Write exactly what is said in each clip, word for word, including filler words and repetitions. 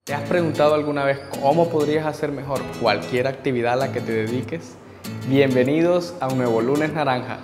¿Te has preguntado alguna vez cómo podrías hacer mejor cualquier actividad a la que te dediques? Bienvenidos a un nuevo Lunes Naranja.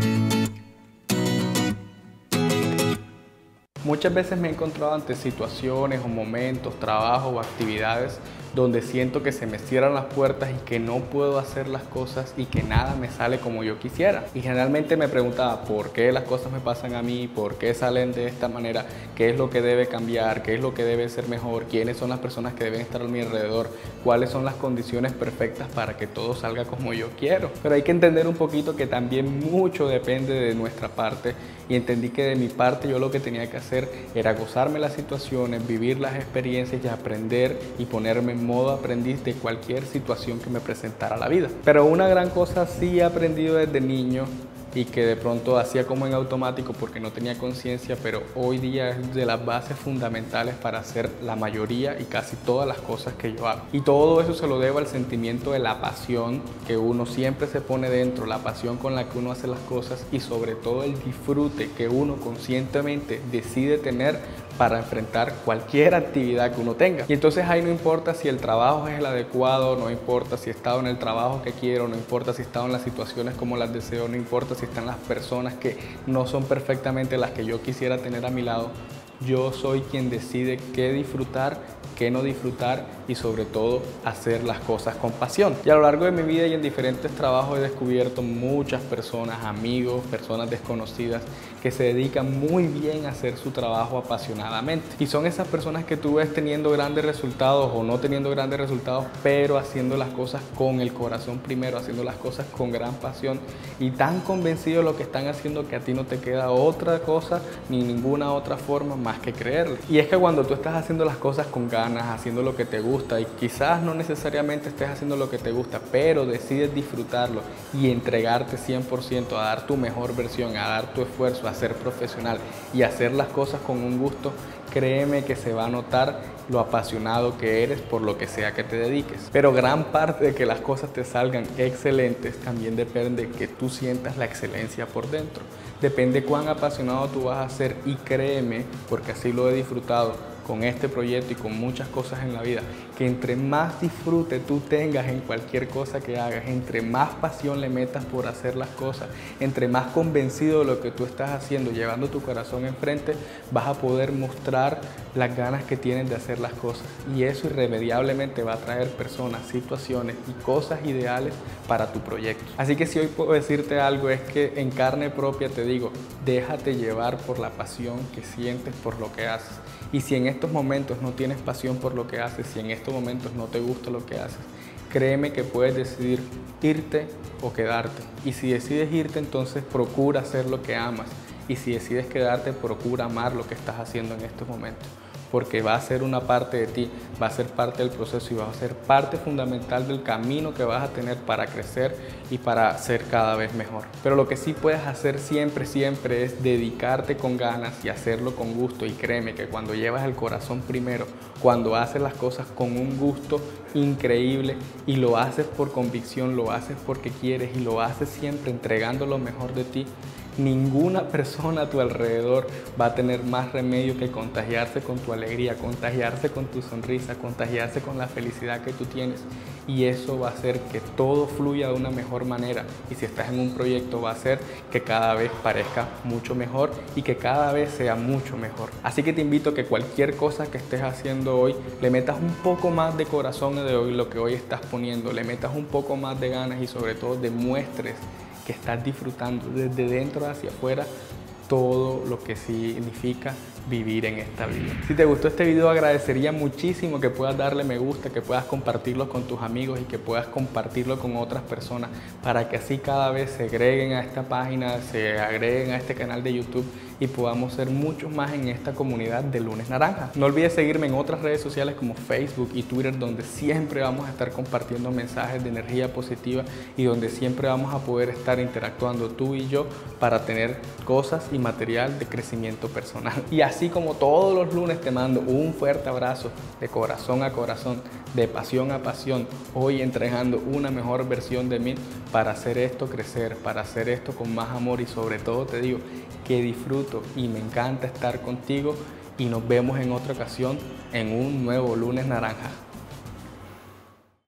Muchas veces me he encontrado ante situaciones o momentos, trabajos o actividades donde siento que se me cierran las puertas y que no puedo hacer las cosas y que nada me sale como yo quisiera. Y generalmente me preguntaba por qué las cosas me pasan a mí, por qué salen de esta manera, qué es lo que debe cambiar, qué es lo que debe ser mejor, quiénes son las personas que deben estar a mi alrededor, cuáles son las condiciones perfectas para que todo salga como yo quiero. Pero hay que entender un poquito que también mucho depende de nuestra parte, y entendí que de mi parte yo lo que tenía que hacer era gozarme las situaciones, vivir las experiencias y aprender y ponerme en modo aprendiz de cualquier situación que me presentara la vida. Pero una gran cosa sí he aprendido desde niño y que de pronto hacía como en automático porque no tenía conciencia, pero hoy día es de las bases fundamentales para hacer la mayoría y casi todas las cosas que yo hago. Y todo eso se lo debo al sentimiento de la pasión que uno siempre se pone dentro, la pasión con la que uno hace las cosas y sobre todo el disfrute que uno conscientemente decide tener para enfrentar cualquier actividad que uno tenga. Y entonces ahí no importa si el trabajo es el adecuado, no importa si he estado en el trabajo que quiero, no importa si he estado en las situaciones como las deseo, no importa si están las personas que no son perfectamente las que yo quisiera tener a mi lado. Yo soy quien decide qué disfrutar, qué no disfrutar y sobre todo hacer las cosas con pasión. Y a lo largo de mi vida y en diferentes trabajos he descubierto muchas personas, amigos, personas desconocidas que se dedican muy bien a hacer su trabajo apasionadamente. Y son esas personas que tú ves teniendo grandes resultados o no teniendo grandes resultados, pero haciendo las cosas con el corazón primero, haciendo las cosas con gran pasión y tan convencidos de lo que están haciendo que a ti no te queda otra cosa ni ninguna otra forma más que creerlo. Y es que cuando tú estás haciendo las cosas con ganas, haciendo lo que te gusta y quizás no necesariamente estés haciendo lo que te gusta, pero decides disfrutarlo y entregarte cien por ciento a dar tu mejor versión, a dar tu esfuerzo, a ser profesional y hacer las cosas con un gusto, créeme que se va a notar lo apasionado que eres por lo que sea que te dediques. Pero gran parte de que las cosas te salgan excelentes también depende de que tú sientas la excelencia por dentro. Depende cuán apasionado tú vas a ser y créeme, porque así lo he disfrutado con este proyecto y con muchas cosas en la vida, que entre más disfrute tú tengas en cualquier cosa que hagas, entre más pasión le metas por hacer las cosas, entre más convencido de lo que tú estás haciendo, llevando tu corazón enfrente, vas a poder mostrar las ganas que tienes de hacer las cosas y eso irremediablemente va a traer personas, situaciones y cosas ideales para tu proyecto. Así que si hoy puedo decirte algo es que en carne propia te digo, déjate llevar por la pasión que sientes por lo que haces. Y si en estos momentos no tienes pasión por lo que haces, si en estos momentos no te gusta lo que haces, créeme que puedes decidir irte o quedarte. Y si decides irte, entonces procura hacer lo que amas. Y si decides quedarte, procura amar lo que estás haciendo en estos momentos. Porque va a ser una parte de ti, va a ser parte del proceso y va a ser parte fundamental del camino que vas a tener para crecer y para ser cada vez mejor. Pero lo que sí puedes hacer siempre, siempre es dedicarte con ganas y hacerlo con gusto. Y créeme que cuando llevas el corazón primero, cuando haces las cosas con un gusto increíble y lo haces por convicción, lo haces porque quieres y lo haces siempre entregando lo mejor de ti, ninguna persona a tu alrededor va a tener más remedio que contagiarse con tu alegría, contagiarse con tu sonrisa, contagiarse con la felicidad que tú tienes y eso va a hacer que todo fluya de una mejor manera y si estás en un proyecto va a hacer que cada vez parezca mucho mejor y que cada vez sea mucho mejor. Así que te invito a que cualquier cosa que estés haciendo hoy le metas un poco más de corazón de hoy lo que hoy estás poniendo, le metas un poco más de ganas y sobre todo demuestres que estás disfrutando desde dentro hacia afuera todo lo que significa vivir en esta vida. Si te gustó este video agradecería muchísimo que puedas darle me gusta, que puedas compartirlo con tus amigos y que puedas compartirlo con otras personas para que así cada vez se agreguen a esta página, se agreguen a este canal de YouTube y podamos ser muchos más en esta comunidad de Lunes Naranja. No olvides seguirme en otras redes sociales como Facebook y Twitter donde siempre vamos a estar compartiendo mensajes de energía positiva y donde siempre vamos a poder estar interactuando tú y yo para tener cosas y material de crecimiento personal. Y así como todos los lunes te mando un fuerte abrazo de corazón a corazón, de pasión a pasión, hoy entregando una mejor versión de mí para hacer esto crecer, para hacer esto con más amor y sobre todo te digo que disfruto y me encanta estar contigo y nos vemos en otra ocasión en un nuevo lunes naranja.